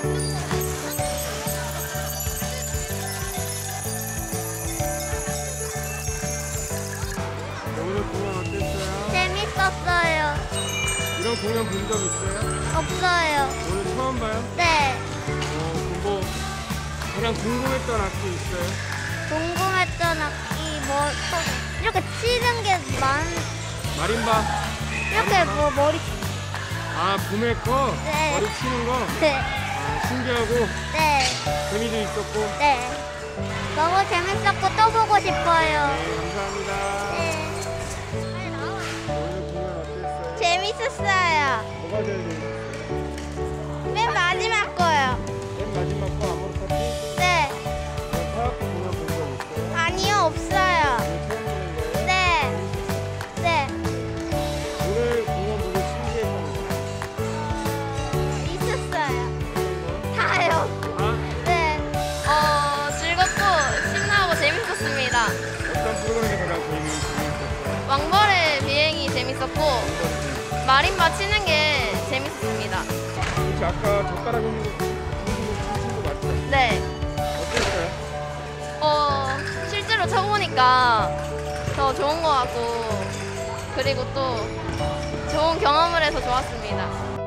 오늘 공연 어땠어요? 재밌었어요. 이런 공연 본 적 있어요? 없어요. 오늘 처음 봐요? 네. 그럼 뭐 가장 궁금했던 악기 있어요? 궁금했던 악기 뭐 이렇게 치는 게 마림바? 이렇게 뭐 머리 아, 부메커? 네. 머리 치는 거? 네. 아, 신기하고 네. 재미도 있었고. 네. 너무 재밌었고 또 보고 싶어요. 네, 감사합니다. 네. 오늘 공연 어땠어요? 재밌었어요. 뭐가 제일 재밌었어요? 맨 마지막 거요. 맨 마지막 거 아모르 파티? 네. 타악 공연 본 적 있어요? 아니요, 없어요. 오늘 처음 보는 거예요? 네. 네. 오늘 공연 보고 신기했던 거 있었어요. 다요. 아? 네. 즐겁고 신나고 재밌었습니다. 어떤 프로그램이 가장 재밌었어요? 왕벌의 비행이 재밌었고 마림바 치는 게 재밌었습니다. 혹시 아까 젓가락 있는 거 춤춘 거 맞죠? 네. 어땠어요? 실제로 쳐보니까 더 좋은 것 같고 그리고 또 좋은 경험을 해서 좋았습니다.